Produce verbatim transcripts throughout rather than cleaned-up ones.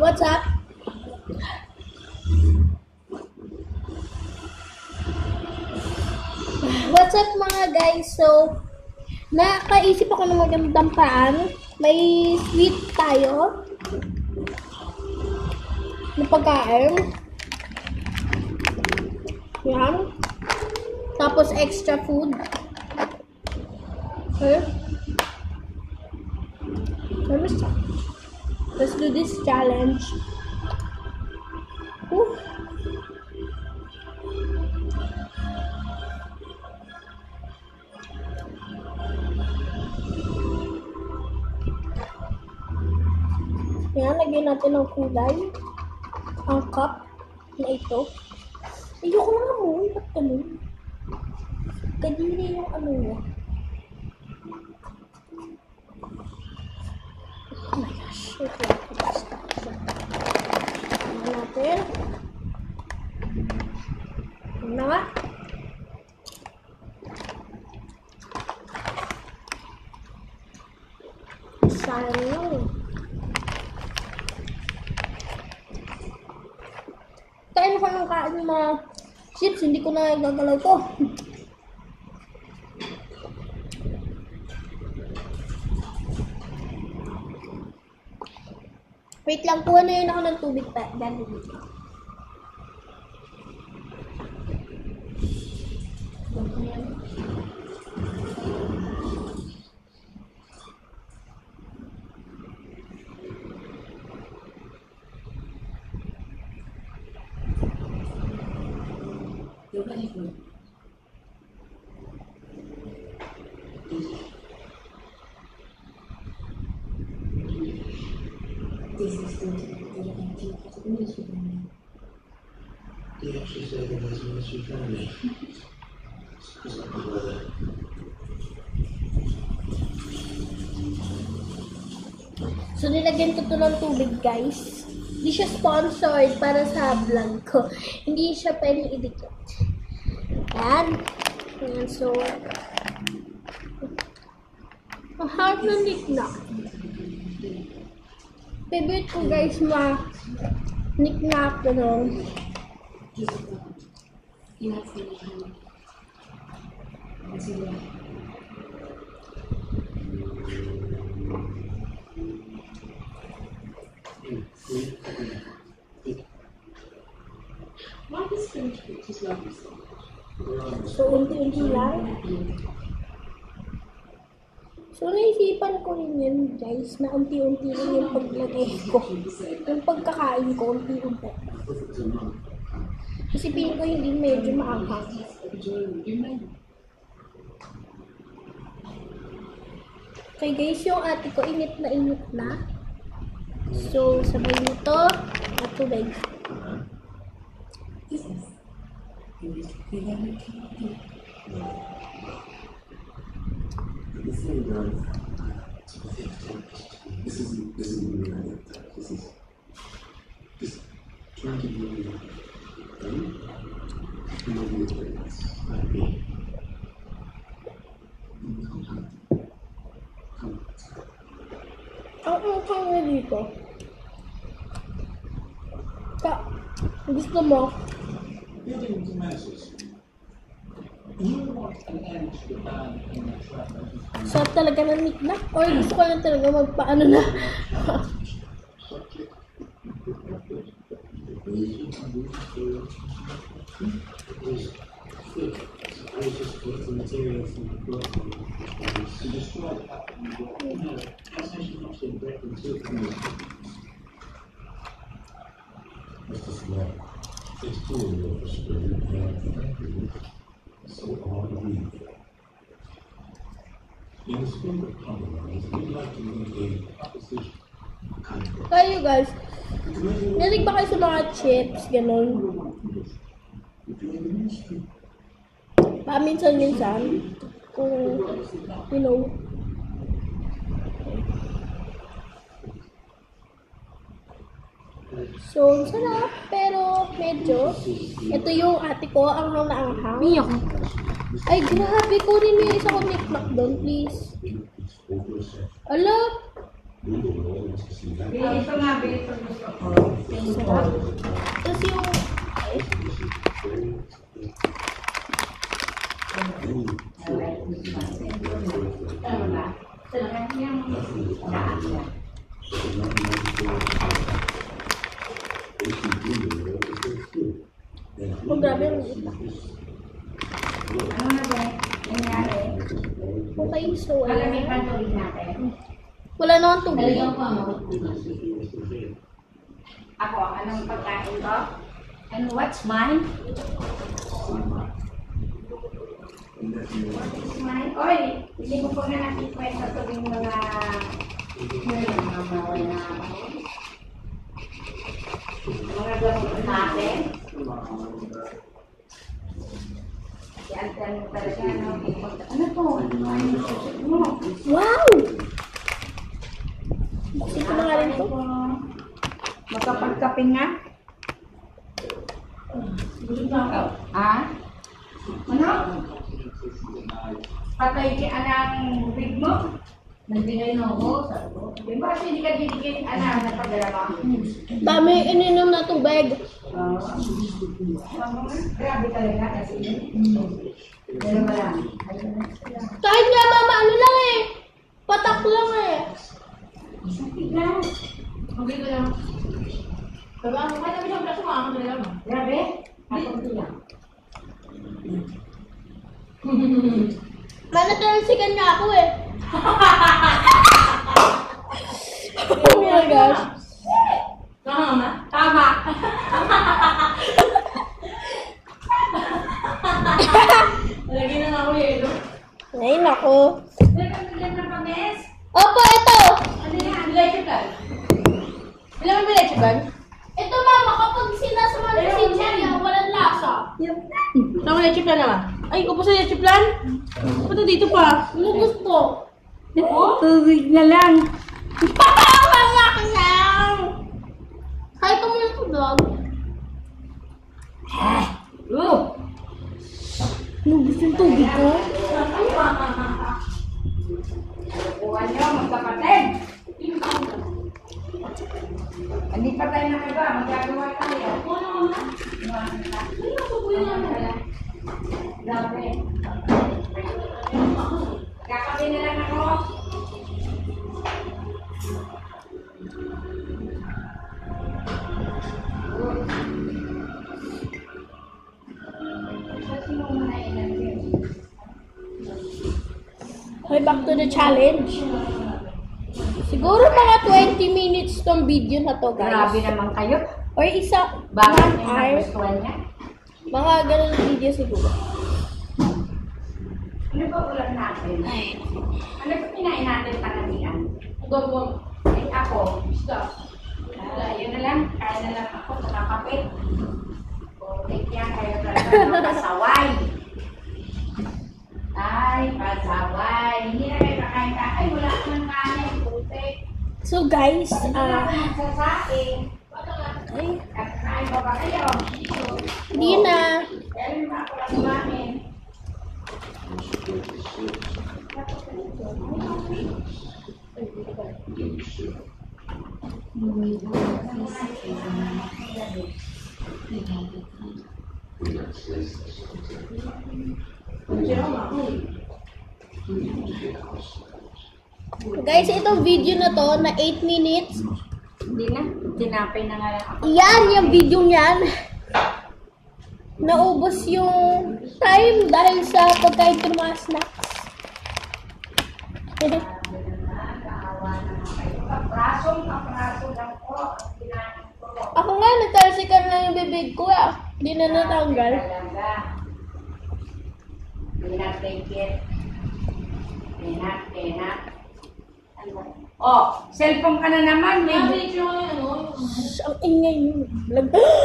What's up? What's up mga guys? So, nakaisip ako ng magandang paraan. May sweet tayo na pagkain. Yan. Tapos extra food. Okay. Let's do this challenge. Ooh. Yan, lagyan natin ng kulay. Ang cup na ito. Ayoko na nga mo. Ba't ganun? Kadiri yung ano niya. Oh my gosh. Wait lang. Basta. Tignan natin. Tignan na nga. Sayang yun. Kain ko ng kain ng mga chips. Hindi ko na gagalaw to. Wait lang, kuha na yun ako ng tubig pa. Dali dito. This is going to be the empty possibilities for me. They actually say that there's no issue family. Because of the weather. So, nilagyan ko ito ng tubig, guys. Hindi siya sponsored para sa vlog ko. Hindi siya pwedeng idikit. Yan. Yan, so, ang harap ng nikna. Favorite ko, guys, ma nikna ko doon. So, unti-unti lang. So, naisipan ko rin yun, guys, na unti-unti rin yung paglagay ko. Yung pagkakain ko, unti-unti. Kasi piling ko hindi medyo maanghang. Okay, guys, yung ate ko, init na init na. So, sabay nito at tubig. The thing about this isn't this isn't really like that. This is just trying to be done. You know the experience. Like me. Come. Ang ang nga dito. Ka, gusto mo? Building to masses. You want an end to the ban in the track. Sarap talaga ng nikna? Or gusto ko lang talaga magpaano na? I was just put the material from the book To destroy the pattern of what you know, fascination not so direct and so familiar. That's just like it's cool with the spirit and so on we. In the spirit of compromise, we'd like to make a proposition. Kind of Kayo guys, nalig ba kayo sa mga chips, ganun? Paminsan-minsan, kung, you know. So, sarap, pero medyo, ito yung ate ko, ang hang na anghang. Miyak. Ay, grabe, kunin mo yung isa ko nikmak doon, please. Ala, Bilis ko nga, bilis ko gusto ko. Tapos yung... Ay, Ano ba? Talagang yung daan niya. oh, grabe yung liit. Ano na ba? Nangyari? Okay, so Malamig ayan. pa tubig natin. Wala naman tubig. Talagang ko ano? Ako, anong pagkain ko? And what's mine? What's mine? Oy, hindi ko po na nakikwento tubig mga mga bawal na mga gamot natin. Si Anton talaga, ano, ano to? Ano yung susunod mo? Wow! Buksin ko na nga rin ito. Magkapagkape nga? Ah? Ano? Patay ki anang big mo? Nagbigay na ako, sabi ko. Di ba kasi hindi ka didikit anang napadala mo? Dami ininom na tubig. Oo. Grabe talaga kasi yun. Pero marami. Kahit nga mama, ano lang eh. Patak lang eh. Sakit lang. Okay ko lang. Pero ang kahit kami siyang braso, makakang talaga mo. Grabe? Ako lang. Manatalsikan niya ako eh. Oh my gosh. Tama. Tama. Lagi na nga ako yung ito. Ay, nako. Nagkakagyan ng pames? Opo, ito. Ano yan? Bilay chicken. Ilan mo bilay chicken? Ito mama, kapag sinasama na si Jerry, walang lasa. Saan mo bilay chicken naman? Ay, upo sa leche plan? Ba't dito pa? Ano gusto? Tubig na lang. Wala ka lang. Kahit mo yung tubig. Oh! Ano gusto yung tubig ko? Buwan nyo, magkapatid. Hindi pa tayo nakiba, magagawa tayo. Ano naman? Grabe. Kakapi na lang ako. Sino muna ilagay? Okay, back to the challenge. Siguro mga twenty minutes tong video na to, guys. Grabe naman kayo. Or isa, Bakit one may hour. nagustuhan niya? Mga ganun video siguro. Ano ba ulam natin? Ay, Ano ba kinain natin pananian? Gawag. Ay, ako. Ah, yun na lang. Kaya na lang ako sa kape. O, take yan kayo talaga ng pasaway. Ay, pasaway. Hindi na kayo kakain ka. Ay, wala ka ng kanin. Putik. so guys, Hindi na ah, ako magsasaing. ay, At kain ba ba kayo? hindi na. Kaya naman ako lang kumain. Guys, itong video na to, na eight minutes, Hindi na. Tinapay na nga lang ako. yan, yung video niyan. Naubos yung time dahil sa pagkain ko ng mga snacks. Kaawa naman kayo. Kaprasong, kapraso lang po. Ang kinain ko. Ako nga, natalsikan lang yung bibig ko ah. Hindi na natanggal. Talaga. Do not take it. Cannot, cannot. Ano? Oh, cellphone ka na naman. May Nabilit yung ano. Shhh, ang ingay yung vlog.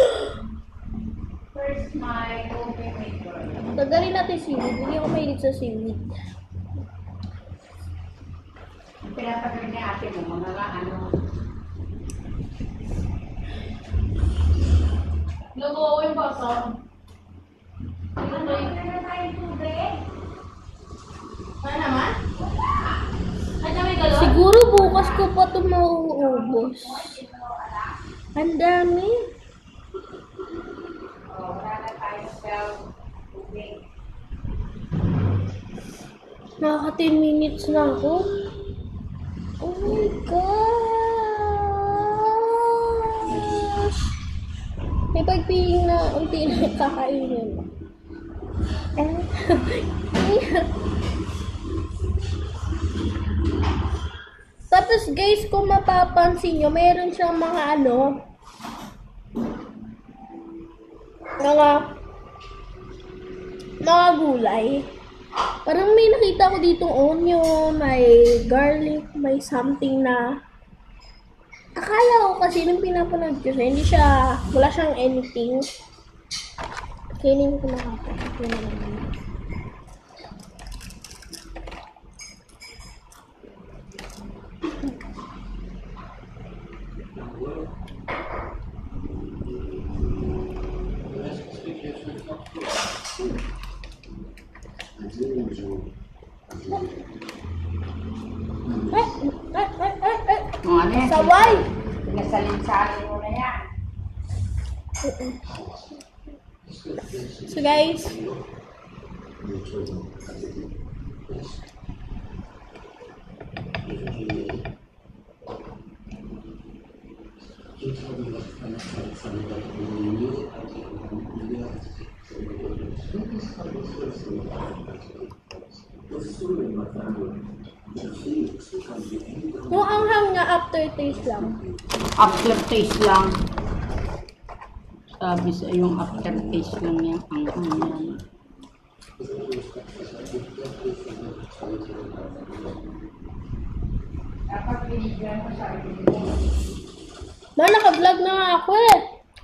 first my open maker. Tagalin natin seaweed. Hindi ako mahilig sa seaweed. Pinapagod ni ate mo, mga ano. Logo ako yung basa. Ano na tayong tubig? Ano naman? Ay, may galon? Sige Siguro bukas ko pa ito mauubos. Ang dami. Oh, wala na tayo twelve. Okay. Nakaka ten minutes na ako. Oh my gosh. May pagpiling na unti na kakainin. Eh. Tapos guys, kung mapapansin nyo, mayroon siyang mga ano, mga, mga gulay. Parang may nakita ko ditong onion, may garlic, may something na, akala ko kasi nung pinapanood ko siya, hindi siya, wala siyang anything. Kainin ko na ako. I do enjoy. Eh, eh, eh, eh, eh. Mga ano yan? Saway! Pinasalin-salin mo na yan. So guys, yung anghang nga aftertaste lang. Aftertaste lang. Sabi sa yung aftertaste lang yan. Ang ang yan. Dapat binigyan mo sa akin. Ma, naka-vlog na nga ako eh.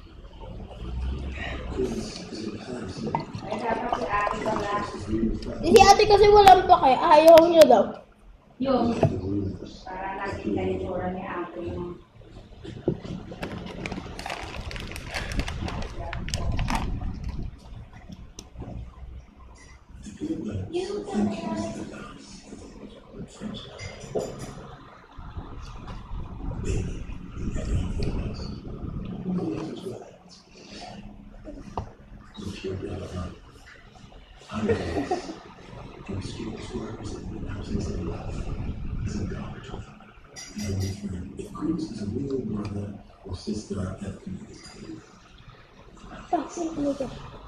Ay, dapat si ate ka na. Si ate kasi walang pa kaya ayaw niya daw. Yung, para naging ganitsura ni ate yung Bakit nito?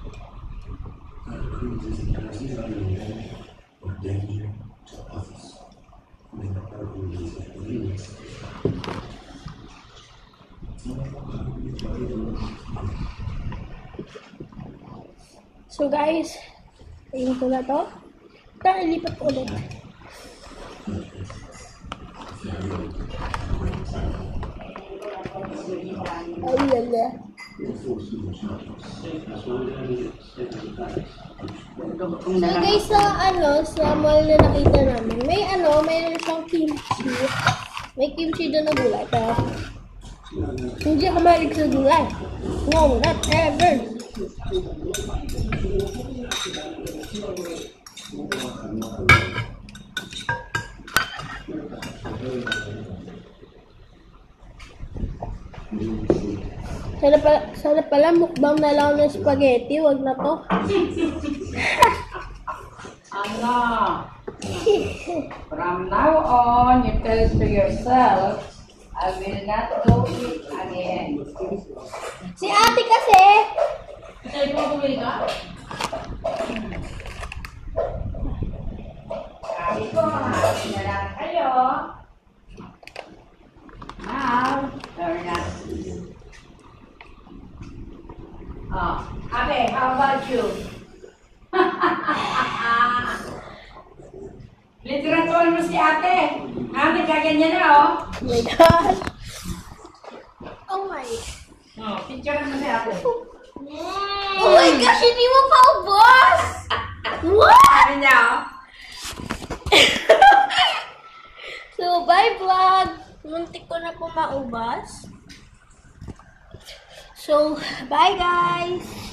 So guys, ayun ko na to. Tara, ilipat ko ulit. Ay, yala. So guys, sa ano, sa mall na nakita namin, may ano, mayroon siyang kimchi. May kimchi doon na gulay, pero hindi ako malig sa gulay. No, not ever. Sana pala, sana pala mukbang na lang ng spaghetti, wag na to. ano? From now on, you tell to yourself, I will not do it again. Si ate kasi, Kasi mo bumili ka? Sabi ko, happy na lang kayo. Now, turn up. Oh, Abe, how about you? Literatural mo si ate. Ate, kaganyan na, oh. oh my God. Oh my. Oh, picture mo si ate. Oh my gosh, hindi mo pa ubos! What? Sabi niya, oh. So, bye vlog. Muntik ko na po maubos. So, bye guys!